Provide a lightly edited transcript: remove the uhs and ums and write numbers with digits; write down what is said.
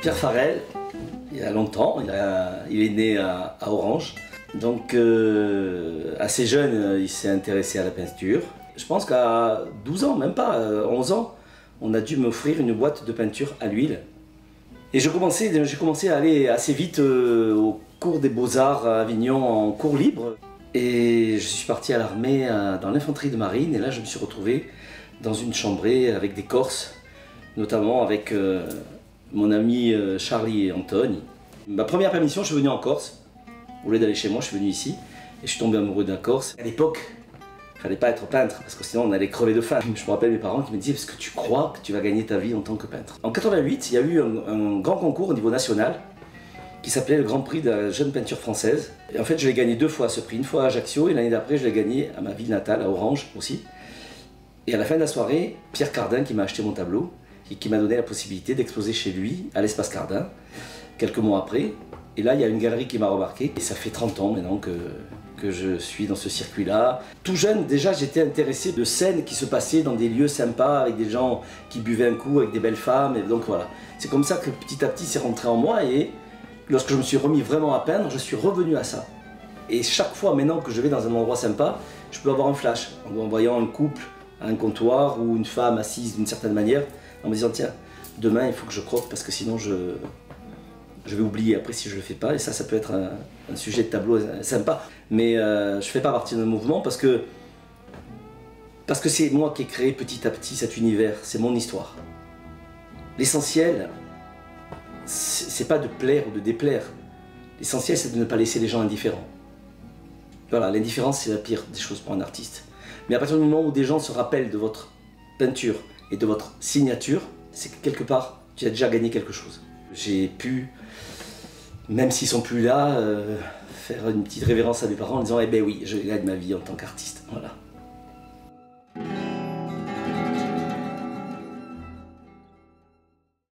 Pierre Farel, il y a longtemps, il est né à Orange. Donc assez jeune, il s'est intéressé à la peinture. Je pense qu'à 12 ans, même pas, 11 ans, on a dû m'offrir une boîte de peinture à l'huile. Et j'ai commencé à aller assez vite au cours des Beaux-Arts à Avignon en cours libre. Et je suis parti à l'armée dans l'infanterie de marine et là je me suis retrouvé dans une chambrée avec des Corses, notamment avec mon ami Charlie et Antoine. Ma première permission, je suis venu en Corse. Au lieu d'aller chez moi, je suis venu ici et je suis tombé amoureux d'un Corse. À l'époque, il ne fallait pas être peintre parce que sinon on allait crever de faim. Je me rappelle mes parents qui me disaient: est-ce que tu crois que tu vas gagner ta vie en tant que peintre? En 88, il y a eu un grand concours au niveau national qui s'appelait le Grand Prix de la jeune peinture française. Et en fait, je l'ai gagné 2 fois ce prix, une fois à Ajaccio et l'année d'après, je l'ai gagné à ma ville natale, à Orange aussi. Et à la fin de la soirée, Pierre Cardin, qui m'a acheté mon tableau et qui m'a donné la possibilité d'exposer chez lui, à l'Espace Cardin, quelques mois après. Et là, il y a une galerie qui m'a remarqué. Et ça fait 30 ans maintenant que je suis dans ce circuit-là. Tout jeune, déjà, j'étais intéressé de scènes qui se passaient dans des lieux sympas, avec des gens qui buvaient un coup, avec des belles femmes. Et donc voilà. C'est comme ça que petit à petit, c'est rentré en moi. Et lorsque je me suis remis vraiment à peindre, je suis revenu à ça. Et chaque fois maintenant que je vais dans un endroit sympa, je peux avoir un flash en voyant un couple à un comptoir ou une femme assise d'une certaine manière, en me disant: tiens, demain il faut que je croque parce que sinon je vais oublier après si je le fais pas. Et ça peut être un sujet de tableau sympa. Mais je fais pas partie d'un mouvement parce que c'est moi qui ai créé petit à petit cet univers, c'est mon histoire. L'essentiel, c'est pas de plaire ou de déplaire. L'essentiel, c'est de ne pas laisser les gens indifférents. Voilà, l'indifférence, c'est la pire des choses pour un artiste. Mais à partir du moment où des gens se rappellent de votre peinture et de votre signature, c'est que quelque part, tu as déjà gagné quelque chose. J'ai pu, même s'ils sont plus là, faire une petite révérence à mes parents en disant: eh ben oui, je gagne ma vie en tant qu'artiste. Voilà.